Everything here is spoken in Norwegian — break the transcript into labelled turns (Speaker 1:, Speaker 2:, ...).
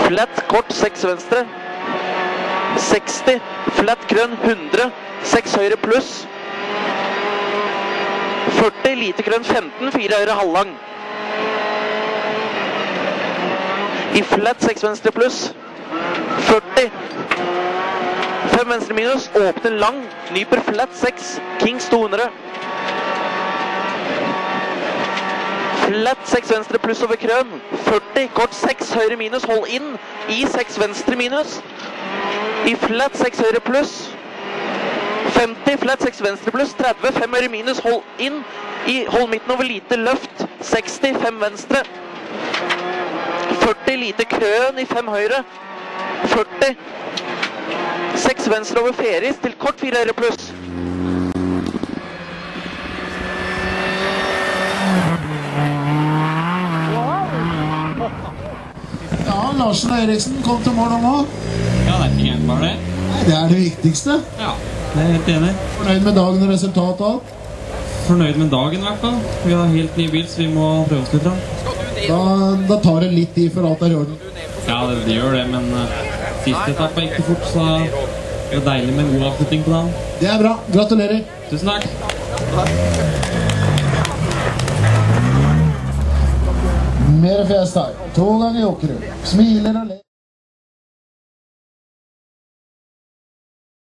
Speaker 1: Flat kort 6 venstre. 60. Flat grønn 100. 6 høyre pluss. 40. Lite grønn 15. 4 høyre halvlang. I flat 6 venstre pluss. 40. 5 venstre minus. Åpner lang. Nyper flat 6. Kings 200. Flat 6 venstre pluss over krøn. 40, kort 6 høyre minus, hold inn. I 6 venstre minus. I flat 6 høyre pluss. 50, flat 6 venstre pluss. 30, 5 høyre minus, hold inn. I hold midten over lite løft. 60, 5 venstre. 40, lite krøn i 5 høyre. 40. 6 venstre over feris til kort 4 høyre pluss.
Speaker 2: Ja, Larsen og Eriksen kom til mål nå.
Speaker 3: Ja, det er ikke helt bare det.
Speaker 2: Nei, det er det viktigste.
Speaker 3: Ja, det er helt enig.
Speaker 2: Fornøyd med dagen og resultatet og alt?
Speaker 3: Fornøyd med dagen i hvert fall. Vi har helt ny bil, så vi må prøve oss litt.
Speaker 2: Da tar det litt tid for alt er i orden.
Speaker 3: Ja, det gjør det, men siste etappe gikk det fort, så det er deilig med en god avslutning på dagen.
Speaker 2: Det er bra. Gratulerer.
Speaker 3: Tusen takk.
Speaker 2: Mer fest her. 2 ganger Jokerud. Smiler og ler.